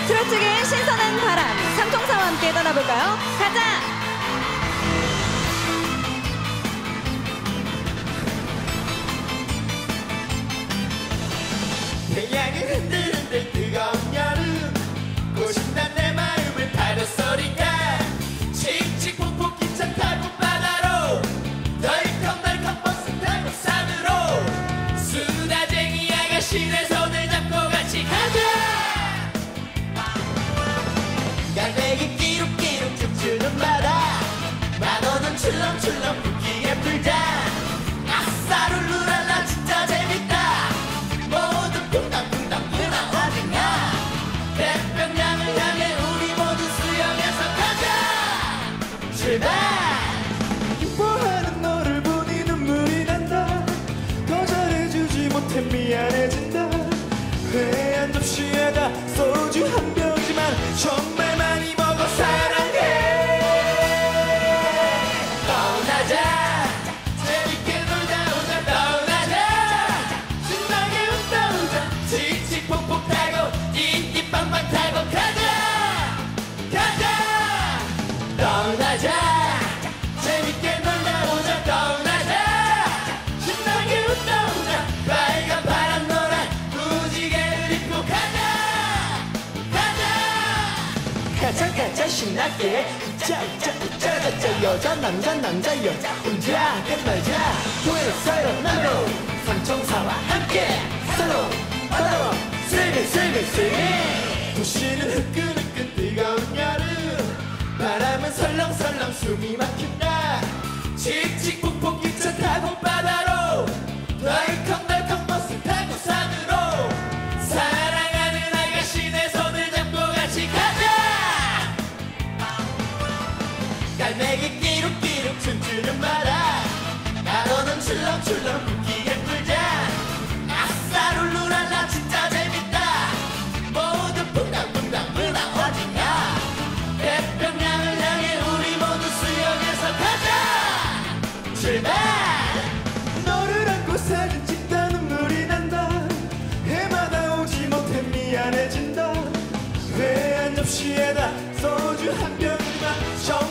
트로트계의 신선한 바람, 삼총사와 함께 떠나볼까요? 가자! 태양이 흔들흔들 뜨거운 여름 고심난 내 마음을 파도 소리가 칙칙폭폭 기차 타고 바다로 덜컹덜컹 버스 타고 산으로 수다쟁이 아가씨 내 손을 잡고 같이 가자 갈매기 끼룩끼룩 춤추는 바다 만원은 출렁출렁 웃기게 풀자 아싸 룰루랄라 진짜 재밌다 모두 붕당붕당 문화 어디냐 태평양을 향해 우리 모두 수영해서 가자 출발 기뻐하는 너를 보니 눈물이 난다 더 잘해주지 못해 미안해진다 회 한 접시에다 소주 한 병이지만 정말 많이 먹어 사랑해 떠나자 재밌게 놀다 오자 떠나자 신나게 웃다 오자 칙칙폭폭 타고 띠띠빵빵 타고 가자 가자 떠나자 재밌게 놀다 오자 떠나자 신나게 웃다 오자 빨간 파란 노란 무지개를 입고 가자 가자 가자 신나게 웃자 웃자 여자 남자 여자 혼자 끝말자 후회했어요 나로 삼총사와 함께 서로 바다로 슬슬 도시는 후끈후끈 뜨거운 여름 바람은 설렁설렁 숨이 막힌다 칙칙폭폭 기차 타고 바다로 덜컹덜컹 버스 타고 산으로 사랑하는 아가씨 내 손을 잡고 같이 가자 갈매기 끼룩끼룩 춤추는 바다 나로는 출렁출렁 웃기게 풀자 아싸 룰루랄라 진짜 재밌다 모두 붕당붕당 문화 어디냐 태평양을 향해 우리 모두 수영해서 가자 출발 너를 안고 사진 찍다 눈물이 난다 해마다 오지 못해 미안해진다 회 한 접시에다 소주 한 병이지만